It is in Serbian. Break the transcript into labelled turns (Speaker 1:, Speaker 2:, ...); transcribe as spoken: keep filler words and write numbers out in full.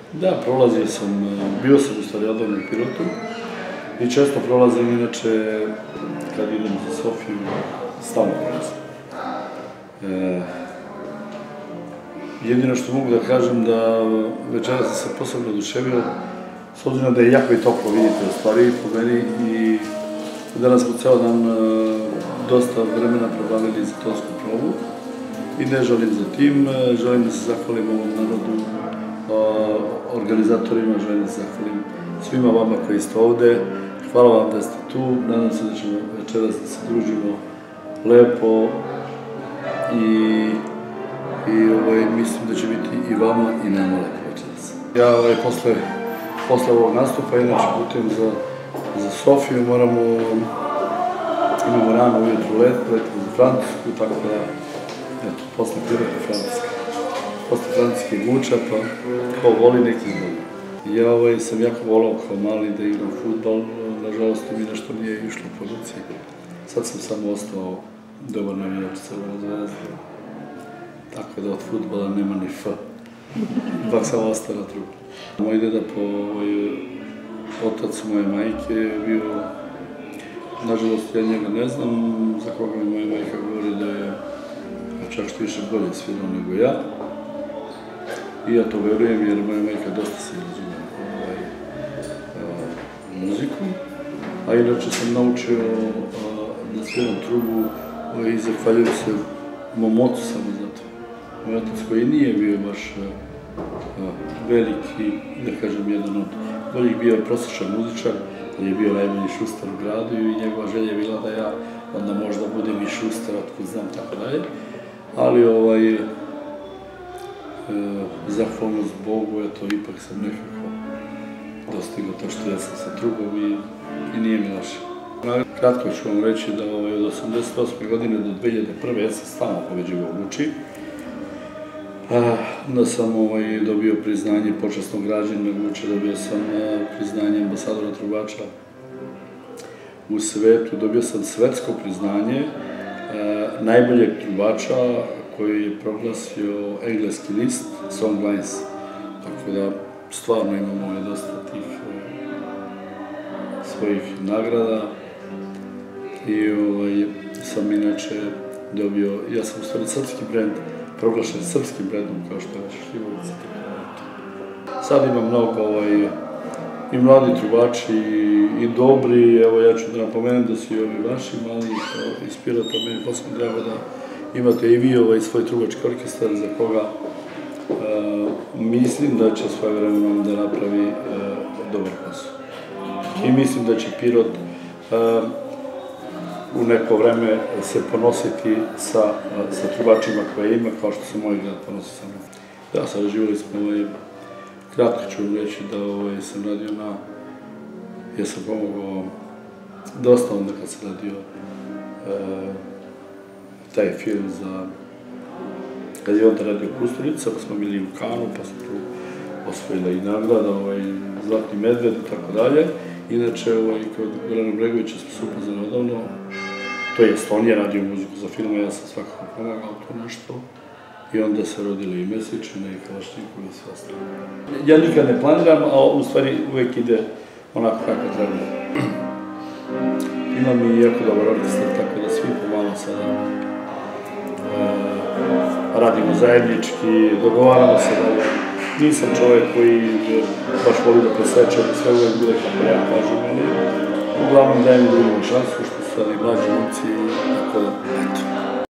Speaker 1: Da, prolazio sam, bio sam u stvari odavno u Pirotu i često prolazim, inače, kad idem za Sofiju, stalno prolazim. E, jedino što mogu da kažem da večera sam se posebno oduševio, s obzirom da je jako i toplo, vidite, u stvari, po meni, i danas smo ceo dan dosta vremena probavili za tonsku probu i ne želim za tim, želim da se zahvalim ovom narodu, organizatorima, želim da se zahvalim svima vama koji ste ovde. Hvala vam da ste tu, nadam se da ćemo večeras da se družimo lepo i, i ovaj, mislim da će biti i vama i nama lepo večeras. Ja ovaj, posle, posle ovog nastupa, inače putujem za, za Sofiju, moramo, imamo rano ujutru let, letimo za Francusku, tako da, eto, posle Pirota Francuska. Posle Francuske Guča, pa ko voli neki zbog. Ja ovaj, sam jako volao kao mali da igram fudbal, nažalost mi nešto nije išlo po ruci. Sad sam samo ostao dobar navijač Crvene Zvezde, tako da od fudbala nema ni F. Ipak sam ostao na trupu. Moj deda po ovaj, otac moje majke je bio, nažalost ja njega ne znam, za koga mi moja majka govori da je čak što više bolje svirao nego ja. I ja to verujem jer moja majka dosta se razume ovaj, a, muziku, a inače sam naučio a, da sviram trubu i zahvaljujem se mom ocu samo zato. Moj otac koji nije bio baš a, a, veliki, da kažem, jedan od boljih, bio je prosječan muzičar, ali je bio najbolji šustar u gradu i njegova želja je bila da ja onda možda budem i šustar, otkud znam, tako dalje. Ali ovaj, zahvalnost Bogu, eto, ipak sam nekako dostigao to što ja sam sa trubom i, i nije mi loše. Kratko ću vam reći da ovaj, od osamdeset osme godine do dve hiljade prve ja sam stalno pobeđivao u Guči. Da sam ovaj, dobio priznanje počasnog građanina Guče, dobio sam priznanje ambasadora trubača u svetu, dobio sam svetsko priznanje najboljeg trubača koji je proglasio engleski list Songlines. Tako da stvarno imamo dosta tih svojih nagrada i ovaj, sam inače dobio, ja sam u stvari srpski brend, proglašen srpskim brendom kao što je već Šljivovica. Sad ima mnogo ovaj, i mladi trubači i, i dobri, evo ja ću da napomenem da su i ovi vaši mali iz Pirota, meni posebno drago da imate i vi ovaj svoj trubački orkestar za koga uh, mislim da će svoje vremenom da napravi uh, dobar posao. I mislim da će Pirot uh, u neko vreme se ponositi sa, uh, sa trubačima koje ima, kao što se moj grad ponosi sa mnom. Da, sarađivali smo, ovaj, kratko ću vam reći da ovaj, sam radio na, ja sam pomogao dosta onda kad sam radio uh, taj film za, kad je onda radio Kusturica, pa smo bili u Kanu, pa smo tu osvojili i nagrada, ovaj, Zlatni medved i tako dalje. Inače, ovaj, kod Gorana Bregovića smo se upoznali odavno, to jest, on je radio muziku za film, a ja sam svakako pomagao to nešto. I onda se rodili i Mesečina i Kalašnjikov i sve ostalo. Ja nikad ne planiram, a u stvari uvek ide onako kako treba. Imam i jako dobar orkestar, tako da svi pomalo sada radimo zajednički, dogovaramo se da nisam čovjek koji baš voli da preseče, sve uvek bude kako ja kažem meni. Uglavnom dajem drugim šansu, što su sada i mlađi momci, tako da, eto.